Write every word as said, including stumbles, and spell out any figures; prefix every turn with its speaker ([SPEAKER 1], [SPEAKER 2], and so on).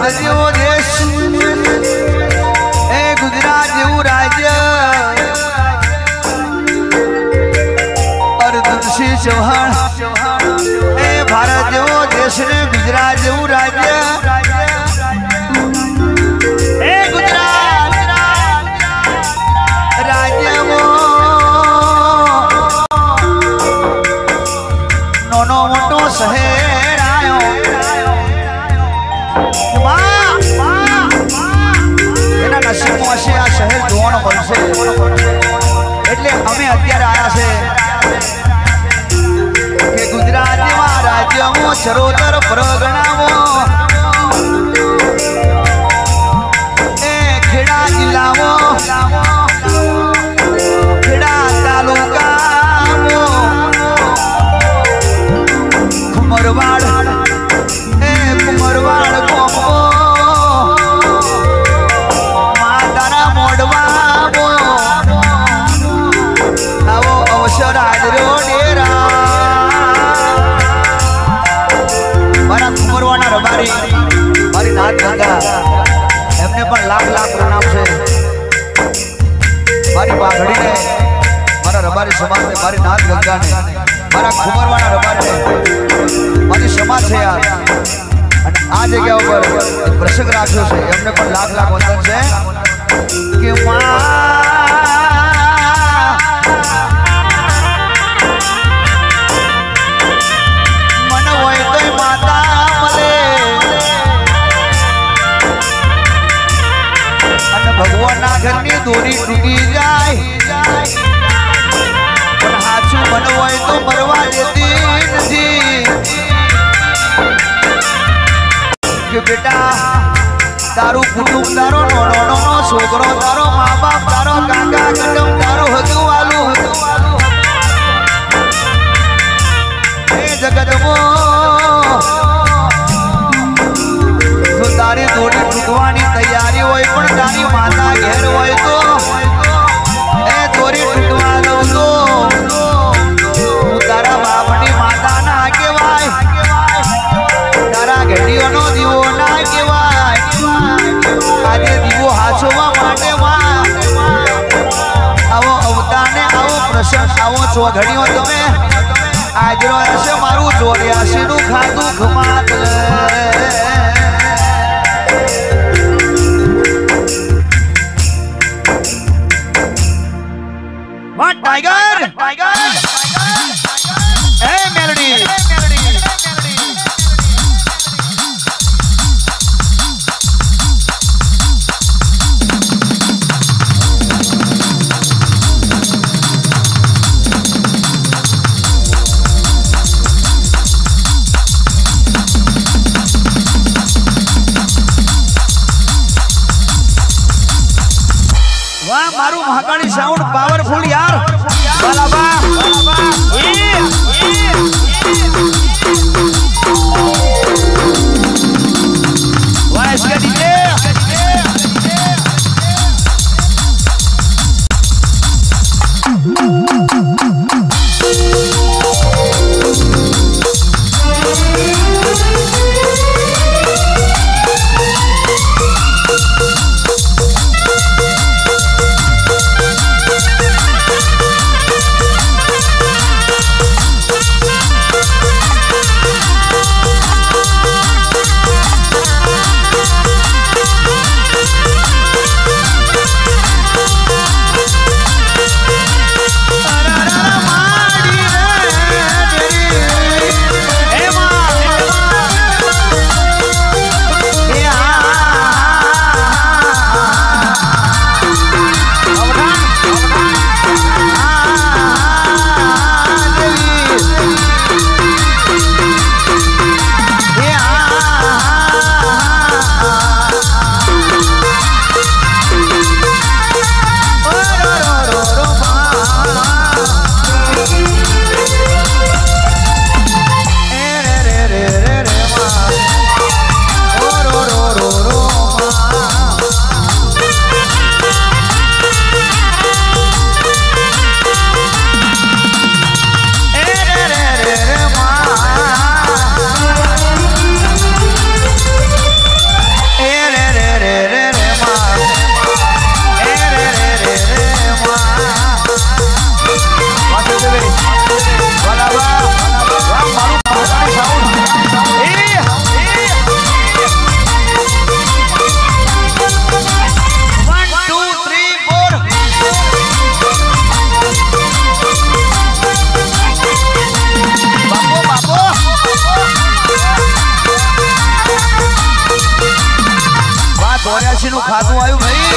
[SPEAKER 1] भारत जेवो देश ए गुजरात जेवू राज्य अर्जुन सिंह चौहान ए भारत जेवो देश ने गुजरात जेवू राज्य ए गुजरात राज्य नोनो मोटो शहर आयो एना नसीबो हशे आ शहर जोવાનો મળશે એટલે અમે અત્યારે આયા છે કે ગુજરાતમાં રાજ્યમાં ચરોતર પરગણામાં એ ખેડા જિલ્લામાં ખેડા તાલુકામાં કુમરવાડ એ કુમરવાડ ગામમાં માતાના મોઢવામાં આવો અવસર હાજરો ડેરા મારા કુમરવાના રબારી મારી નાથ ગંગા એમને પણ લાખ લાખ પ્રણામ છે મારી પાઘડીને મારા રબારી સમાજને મારી નાથ ગંગાને મારા કુમરવાના રબારીને મારી સમાજ છે યાર અને આ જગ્યા ઉપર પ્રસંગ રાખ્યો છે એમને પણ લાખ લાખ વંદન છે કે મન હોય તો માતા મળે અને ભગવાનના ઘરની દોરી તૂટી જાય પણ સાચું મન હોય તો મરવા દેતી નથી કે બેટા તારું કુટુંબ તારો નાનો નાનો છોકરો તારો મા બાપ તારો કાકા કદમ તારો હતું વાલું એ જગતમાં જો તારી દોડી તૂટવાની તૈયારી હોય પણ તારી માતા ઘેર હોય તો એ દોરી તૂટવા દઉં તો હું તારા બાપની માતા ના કહેવાય તારા ઘડીઓનો દીવો ના કહેવાય આજે દીવો હાચવા માટે આવો અવતારને આવો પ્રસંગ આવો ચોઘડીઓ તમે આજરો હશે મારું ચોર્યાસી નું ખાધું ખમાત વાહ ટાઈગર ટાઈગર એ મેલોડી मारू महाकाली साउंड पावरफुल यार बालाबा वाइस का डीजे ચોર્યાસી નું ખાતું આવ્યું ભાઈ